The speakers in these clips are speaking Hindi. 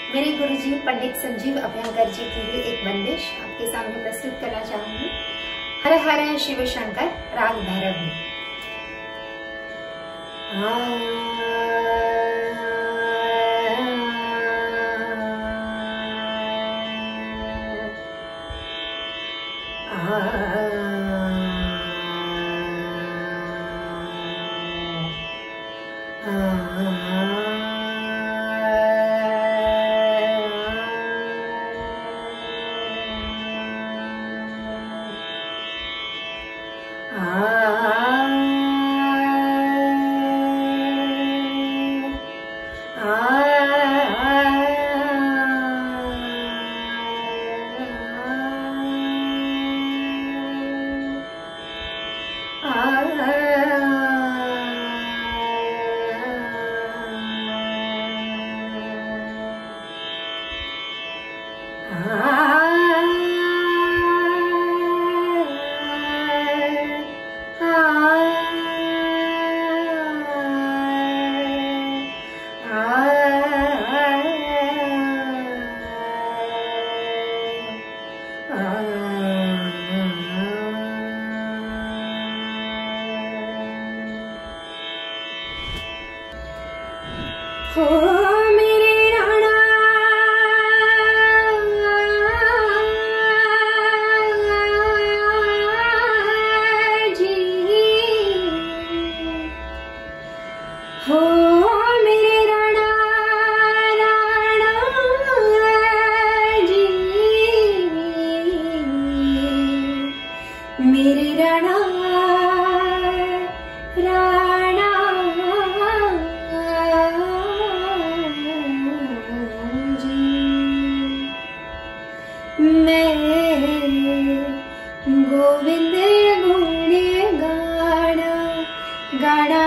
मेरे गुरुजी पंडित संजीव अभ्यंकर जी की भी एक बंदिश आपके सामने प्रस्तुत करना चाहूंगी। हर हर शिव शंकर, राग भैरवी। मेरे राणा जी, हो मेरे राणा राणा जी, मेरे राणा राणा मैं गोविंद गुण गाना गाना,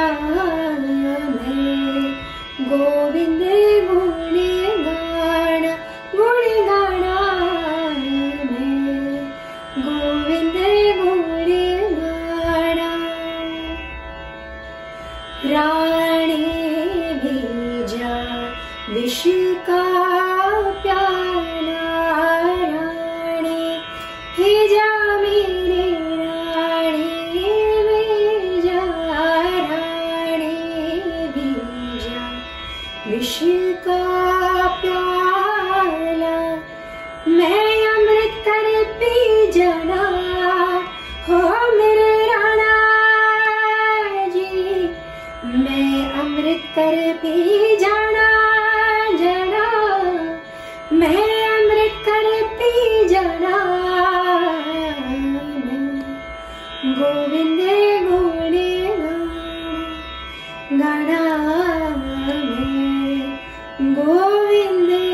मैं गोविंद गुण गाना गुण गाना, मैं गोविंद गुण गाना। रानी भेजा विष का प्याला, भेजा मेरे रानी, भेजा रानी, भेजा विष का प्याला, मैं अमृत कर पी जाना, हो मेरे राणा जी, मैं अमृत कर पी जाना जाना, मैं अमृत कर पी जाना, गोविंद गुण गाना, मैं गोविंद